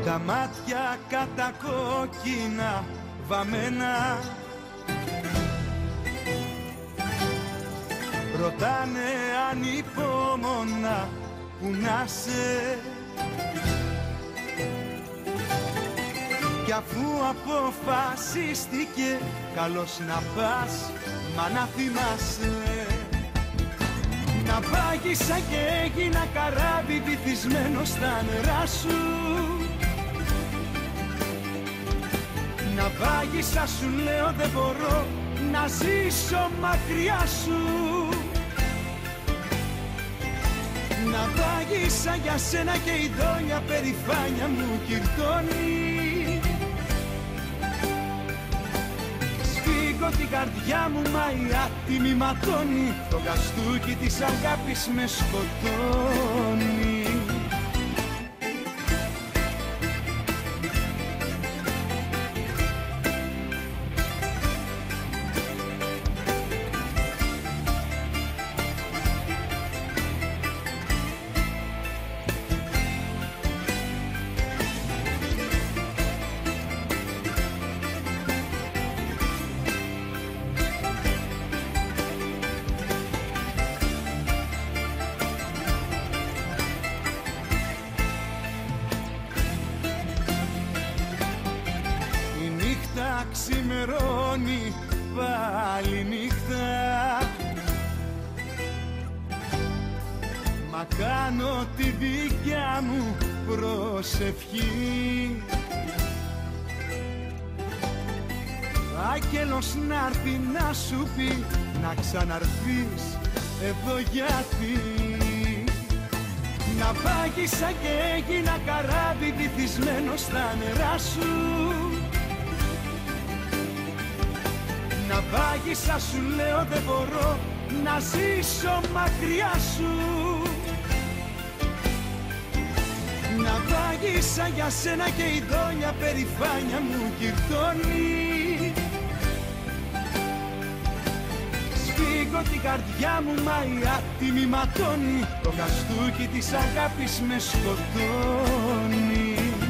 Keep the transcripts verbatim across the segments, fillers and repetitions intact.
Τα μάτια κατακόκκινα βαμμένα ρωτάνε ανυπόμονα που να σε. Κι αφού αποφασίστηκε καλώς να πας, μα να θυμάσαι, να πάγισα και έγινα καράβι βυθισμένο στα νερά σου. Να πάγισα σου λέω δεν μπορώ να ζήσω μακριά σου. Να πάγισα για σένα και η δόλια περηφάνια μου κυρτώνει. Σφίγγω την καρδιά μου μα η άτιμη ματώνει. Το καστούκι της αγάπης με σκοτώνει. Ξημερώνει πάλι νύχτα, μα κάνω τη δικιά μου προσευχή. Άγγελος να'ρθεί να σου πει να ξαναρθείς εδώ γιατί. Να πάγισα και έγινα καράβι βυθισμένο στα νερά σου. Να πάγισα σου λέω δεν μπορώ να ζήσω μακριά σου. Να πάγισα για σένα και η δόλια περηφάνια μου κυρτώνει. Σφίγγω την καρδιά μου μα η άτιμη ματώνει. Το καστούκι της αγάπης με σκοτώνει.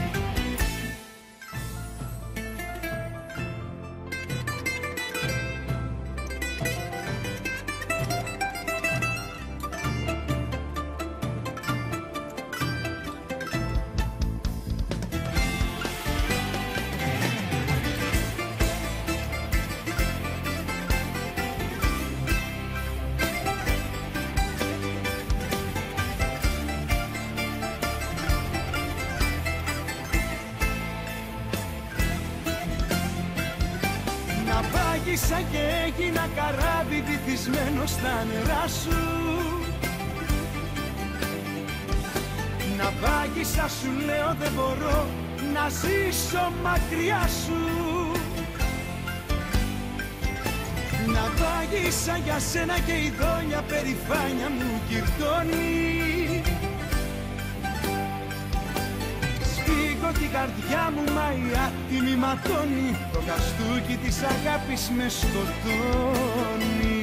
Πάγισα και έγινα καράβι βυθισμένο στα νερά σου. Να πάγισα σου λέω δεν μπορώ να ζήσω μακριά σου. Να πάγισα για σένα και η δόλια περηφάνια μου κυρτώνει. Σφίγγω την καρδιά μου μα η άτιμη ματώνει. Το καστούκι της αγάπης με σκοτώνει.